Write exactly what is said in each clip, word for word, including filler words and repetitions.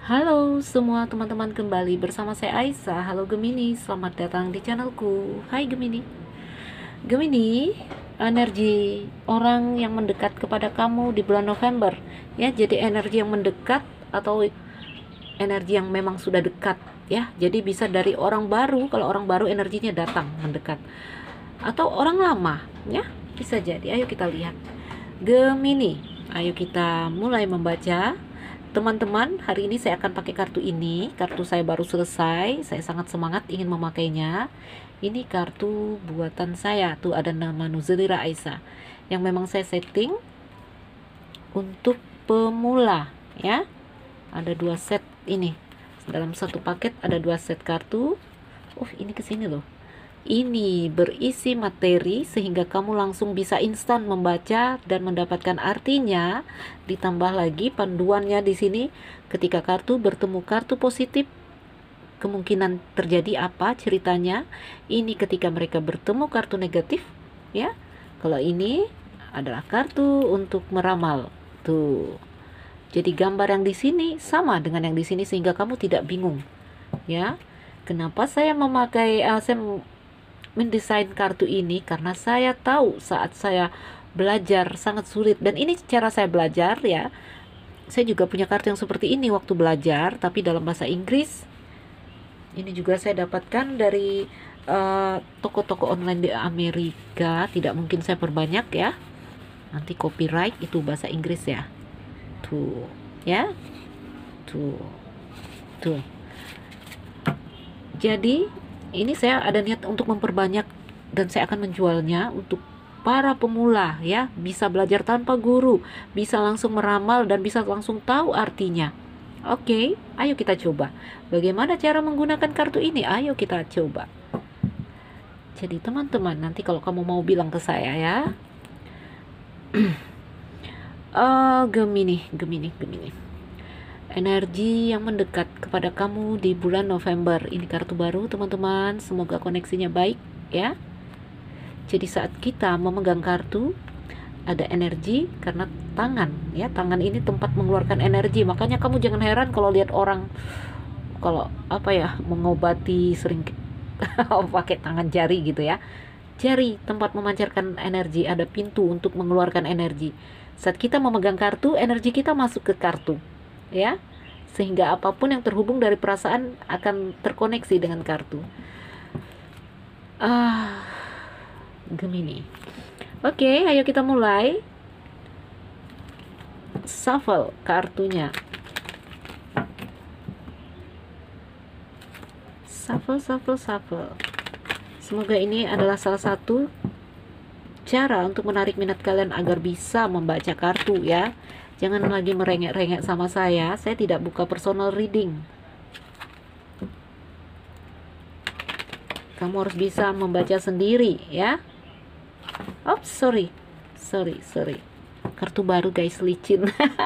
Halo semua teman-teman, kembali bersama saya Aisyah. Halo Gemini, selamat datang di channelku. Hai Gemini. Gemini, energi orang yang mendekat kepada kamu di bulan November. Ya, jadi energi yang mendekat atau energi yang memang sudah dekat. Ya, jadi bisa dari orang baru. Kalau orang baru energinya datang mendekat. Atau orang lama. Ya, bisa jadi. Ayo kita lihat. Gemini, ayo kita mulai membaca. Teman-teman, hari ini saya akan pakai kartu ini. Kartu saya baru selesai. Saya sangat semangat ingin memakainya. Ini kartu buatan saya. Tuh ada nama Nuzulira Aisyah, yang memang saya setting untuk pemula, ya. Ada dua set ini. Dalam satu paket ada dua set kartu. Oh, ini kesini loh. Ini berisi materi sehingga kamu langsung bisa instan membaca dan mendapatkan artinya. Ditambah lagi panduannya di sini, ketika kartu bertemu kartu positif, kemungkinan terjadi apa ceritanya. Ini ketika mereka bertemu kartu negatif, ya. Kalau ini adalah kartu untuk meramal. Tuh. Jadi gambar yang di sini sama dengan yang di sini sehingga kamu tidak bingung, ya. Kenapa saya memakai uh, saya mendesain kartu ini? Karena saya tahu saat saya belajar sangat sulit, dan ini cara saya belajar, ya. Saya juga punya kartu yang seperti ini waktu belajar, tapi dalam bahasa Inggris. Ini juga saya dapatkan dari uh, toko-toko online di Amerika. Tidak mungkin saya perbanyak, ya. Nanti copyright, itu bahasa Inggris, ya. Tuh, ya. Tuh. Tuh. Jadi ini saya ada niat untuk memperbanyak dan saya akan menjualnya untuk para pemula, ya. Bisa belajar tanpa guru, bisa langsung meramal dan bisa langsung tahu artinya. Oke, ayo kita coba. Bagaimana cara menggunakan kartu ini? Ayo kita coba. Jadi teman-teman, nanti kalau kamu mau bilang ke saya, ya. uh, Gemini, Gemini, Gemini. Energi yang mendekat kepada kamu di bulan November. Ini kartu baru, teman-teman. Semoga koneksinya baik, ya. Jadi saat kita memegang kartu, ada energi karena tangan, ya. Tangan ini tempat mengeluarkan energi. Makanya kamu jangan heran kalau lihat orang, kalau apa ya, mengobati sering pakai tangan jari gitu, ya. Jari tempat memancarkan energi, ada pintu untuk mengeluarkan energi. Saat kita memegang kartu, energi kita masuk ke kartu, ya, sehingga apapun yang terhubung dari perasaan akan terkoneksi dengan kartu. Ah, Gemini. Oke, ayo kita mulai. Shuffle kartunya. Shuffle, shuffle, shuffle. Semoga ini adalah salah satu cara untuk menarik minat kalian agar bisa membaca kartu, ya. Jangan lagi merengek-rengek sama saya. Saya tidak buka personal reading. Kamu harus bisa membaca sendiri, ya. Oh, sorry. Sorry, sorry. Kartu baru, guys, licin.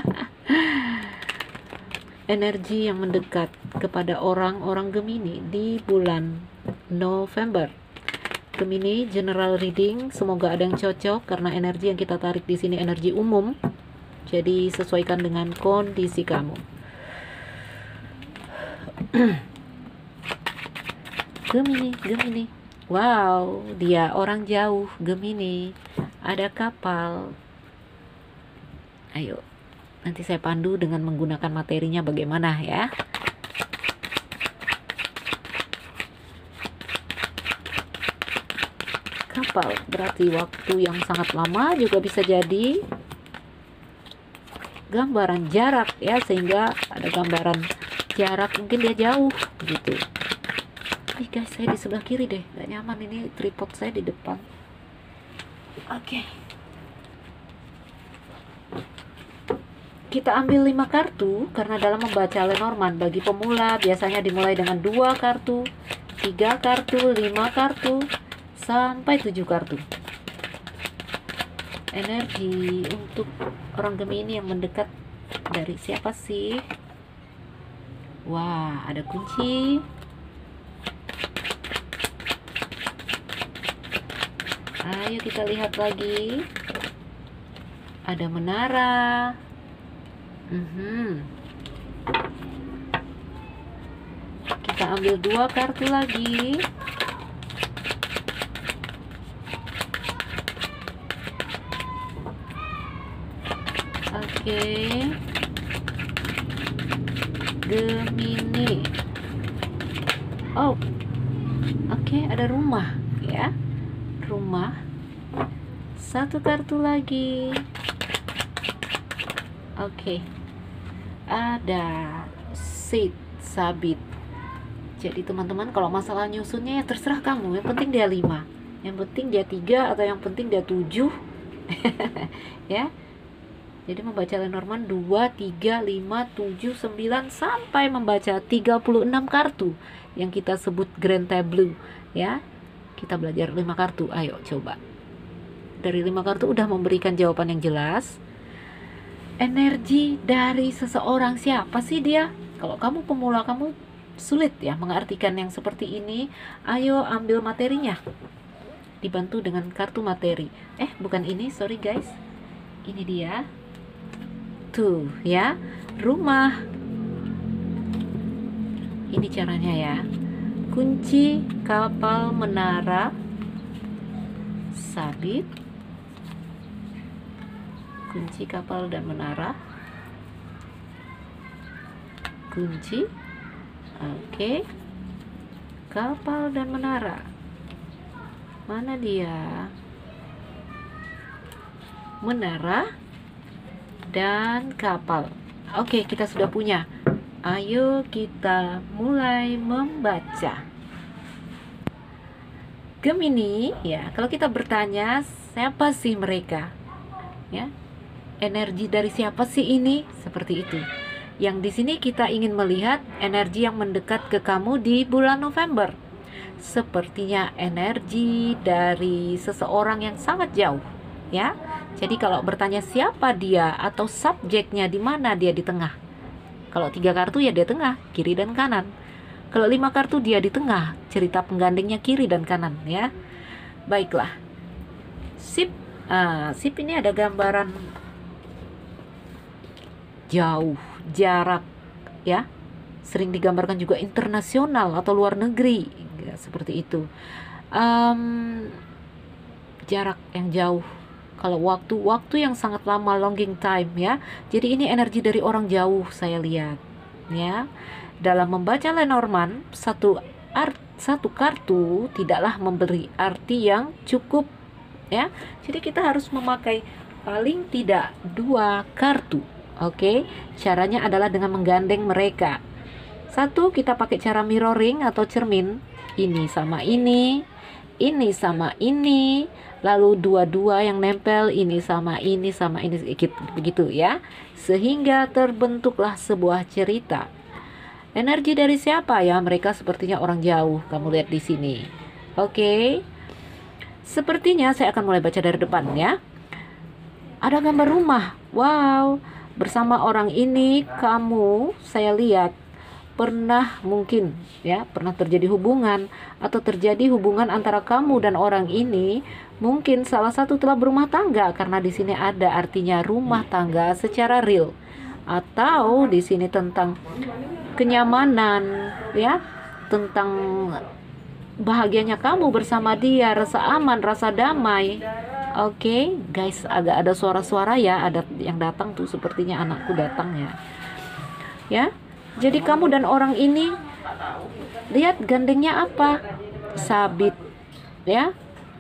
Energi yang mendekat kepada orang-orang Gemini di bulan November. Gemini general reading, semoga ada yang cocok karena energi yang kita tarik di sini energi umum. Jadi sesuaikan dengan kondisi kamu. Gemini, Gemini. Wow, dia orang jauh, Gemini. Ada kapal. Ayo, nanti saya pandu dengan menggunakan materinya bagaimana, ya. Kapal berarti waktu yang sangat lama, juga bisa jadi gambaran jarak, ya, sehingga ada gambaran jarak, mungkin dia jauh gitu. Ih guys, saya di sebelah kiri deh, gak nyaman, ini tripod saya di depan. Oke, kita ambil lima kartu karena dalam membaca Lenormand bagi pemula biasanya dimulai dengan dua kartu, tiga kartu, lima kartu, sampai tujuh kartu. Energi untuk orang Gemini yang mendekat dari siapa sih? Wah, ada kunci. Ayo kita lihat lagi. Ada menara. Mhm. Kita ambil dua kartu lagi. Oke, Gemini. Oh, oke, ada rumah ya, rumah. Satu kartu lagi. Oke, ada seat, sabit. Jadi teman-teman, kalau masalah nyusunnya ya terserah kamu. Yang penting dia lima, yang penting dia tiga, atau yang penting dia tujuh. Ya. Jadi membaca Lenormand dua, tiga, lima, tujuh, sembilan sampai membaca tiga puluh enam kartu yang kita sebut Grand Tableau ya. Kita belajar lima kartu. Ayo coba. Dari lima kartu udah memberikan jawaban yang jelas. Energi dari seseorang, siapa sih dia? Kalau kamu pemula, kamu sulit ya mengartikan yang seperti ini. Ayo ambil materinya. Dibantu dengan kartu materi. Eh, bukan ini, sorry guys. Ini dia. Tuh ya, rumah. Ini caranya ya. Kunci, kapal, menara, sabit. Kunci, kapal, dan menara. Kunci. Oke. Kapal dan menara. Mana dia? Menara dan kapal. Oke, kita sudah punya. Ayo kita mulai membaca. Gemini, ya, kalau kita bertanya siapa sih mereka? Ya. Energi dari siapa sih ini? Seperti itu. Yang di sini kita ingin melihat energi yang mendekat ke kamu di bulan November. Sepertinya energi dari seseorang yang sangat jauh, ya. Jadi kalau bertanya siapa dia atau subjeknya, di mana dia, di tengah. Kalau tiga kartu ya dia tengah, kiri dan kanan. Kalau lima kartu dia di tengah, cerita penggandengnya kiri dan kanan ya. Baiklah. Sip. Ah, sip ini ada gambaran jauh, jarak ya. Sering digambarkan juga internasional atau luar negeri ya, seperti itu. Um, jarak yang jauh. Kalau waktu, waktu yang sangat lama, longing time ya. Jadi ini energi dari orang jauh saya lihat ya. Dalam membaca Lenormand, satu art, satu kartu tidaklah memberi arti yang cukup ya. Jadi kita harus memakai paling tidak dua kartu. Oke, caranya adalah dengan menggandeng mereka. Satu, kita pakai cara mirroring atau cermin. Ini sama ini, ini sama ini. Lalu dua-dua yang nempel, ini sama ini sama ini, sedikit begitu ya, sehingga terbentuklah sebuah cerita. Energi dari siapa ya? Mereka sepertinya orang jauh. Kamu lihat di sini. Oke. Sepertinya saya akan mulai baca dari depan ya. Ada gambar rumah. Wow. Bersama orang ini kamu, saya lihat pernah mungkin ya, pernah terjadi hubungan atau terjadi hubungan antara kamu dan orang ini. Mungkin salah satu telah berumah tangga, karena di sini ada artinya rumah tangga secara real, atau di sini tentang kenyamanan ya, tentang bahagianya kamu bersama dia, rasa aman, rasa damai. Oke, okay, guys, agak ada suara-suara ya, ada yang datang tuh, sepertinya anakku datang ya. Ya. Jadi kamu dan orang ini, lihat gandengnya apa? Sabit ya.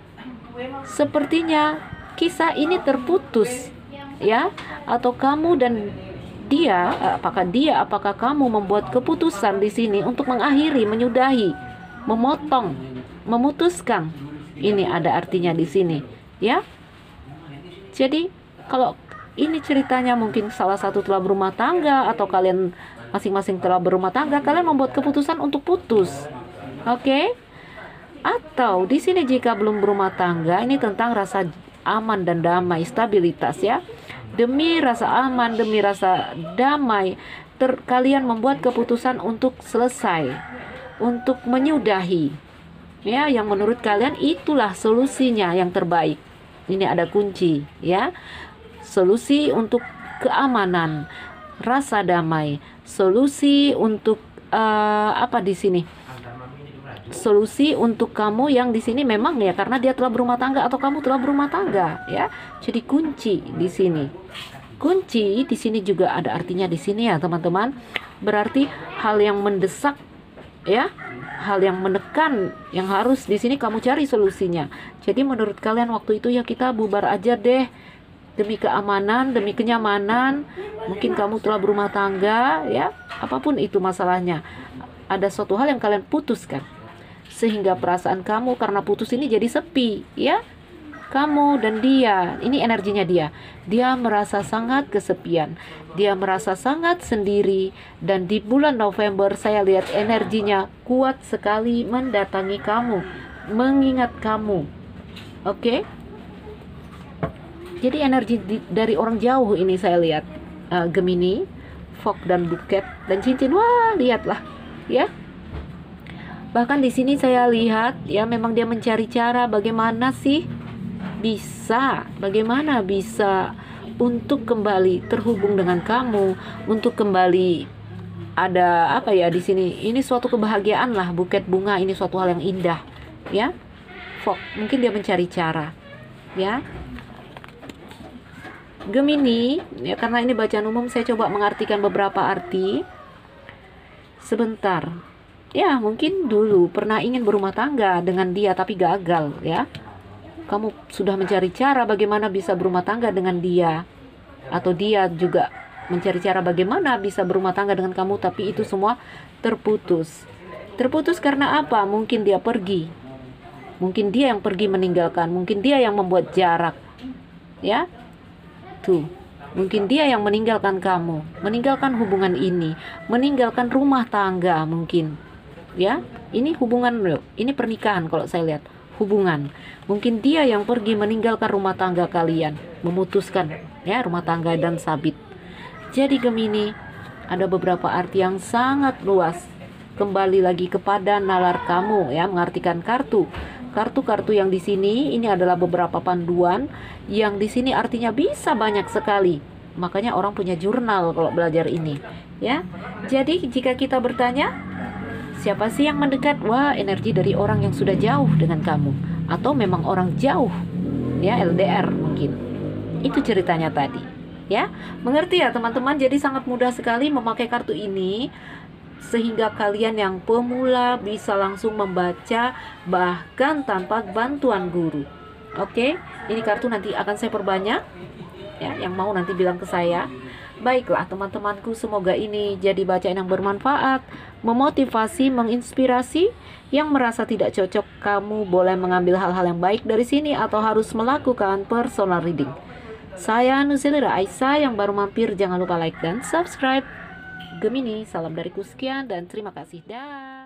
Sepertinya kisah ini terputus ya, atau kamu dan dia, apakah dia apakah kamu membuat keputusan di sini untuk mengakhiri, menyudahi, memotong, memutuskan. Ini ada artinya di sini ya. Jadi kalau ini ceritanya mungkin salah satu telah berumah tangga, atau kalian masing-masing telah berumah tangga, kalian membuat keputusan untuk putus. Oke? Okay? Atau di sini jika belum berumah tangga, ini tentang rasa aman dan damai, stabilitas ya. Demi rasa aman, demi rasa damai, ter kalian membuat keputusan untuk selesai, untuk menyudahi. Ya, yang menurut kalian itulah solusinya yang terbaik. Ini ada kunci ya. Solusi untuk keamanan, rasa damai, solusi untuk uh, apa di sini? Solusi untuk kamu yang di sini memang ya karena dia telah berumah tangga atau kamu telah berumah tangga ya. Jadi kunci di sini. Kunci di sini juga ada artinya di sini ya, teman-teman. Berarti hal yang mendesak ya, hal yang menekan yang harus di sini kamu cari solusinya. Jadi menurut kalian waktu itu ya kita bubar aja deh. Demi keamanan, demi kenyamanan, mungkin kamu telah berumah tangga ya, apapun itu masalahnya. Ada suatu hal yang kalian putuskan. Sehingga perasaan kamu karena putus ini jadi sepi ya. Kamu dan dia, ini energinya dia. Dia merasa sangat kesepian. Dia merasa sangat sendiri. Dan di bulan November saya lihat energinya kuat sekali mendatangi kamu, mengingat kamu. Oke? Jadi energi di, dari orang jauh ini saya lihat. uh, Gemini, fog dan buket dan cincin. Wah, lihatlah ya. Bahkan di sini saya lihat ya memang dia mencari cara bagaimana sih bisa, bagaimana bisa untuk kembali terhubung dengan kamu, untuk kembali ada apa ya di sini? Ini suatu kebahagiaan lah, buket bunga ini suatu hal yang indah, ya. Fok, mungkin dia mencari cara, ya. Gemini, ya karena ini bacaan umum saya coba mengartikan beberapa arti. Sebentar. Ya, mungkin dulu pernah ingin berumah tangga dengan dia tapi gagal, ya. Kamu sudah mencari cara bagaimana bisa berumah tangga dengan dia, atau dia juga mencari cara bagaimana bisa berumah tangga dengan kamu, tapi itu semua terputus. Terputus karena apa? Mungkin dia pergi. Mungkin dia yang pergi meninggalkan, mungkin dia yang membuat jarak. Ya. Tuh. Mungkin dia yang meninggalkan kamu, meninggalkan hubungan ini, meninggalkan rumah tangga mungkin. Ya, ini hubungan loh. Ini pernikahan kalau saya lihat. Hubungan. Mungkin dia yang pergi meninggalkan rumah tangga kalian, memutuskan ya rumah tangga dan sabit. Jadi Gemini, ada beberapa arti yang sangat luas. Kembali lagi kepada nalar kamu ya, mengartikan kartu. Kartu-kartu yang di sini ini adalah beberapa panduan yang di sini artinya bisa banyak sekali. Makanya orang punya jurnal kalau belajar ini, ya. Jadi jika kita bertanya, siapa sih yang mendekat? Wah, energi dari orang yang sudah jauh dengan kamu, atau memang orang jauh, ya L D R mungkin. Itu ceritanya tadi, ya. Mengerti ya teman-teman? Jadi sangat mudah sekali memakai kartu ini, sehingga kalian yang pemula bisa langsung membaca bahkan tanpa bantuan guru. Oke, ini kartu nanti akan saya perbanyak, ya. Yang mau nanti bilang ke saya. Baiklah teman-temanku, semoga ini jadi bacaan yang bermanfaat, memotivasi, menginspirasi. Yang merasa tidak cocok, kamu boleh mengambil hal-hal yang baik dari sini atau harus melakukan personal reading. Saya Nuzilira Aisyah, yang baru mampir jangan lupa like dan subscribe. Gemini, salam dariku sekian dan terima kasih. Dah.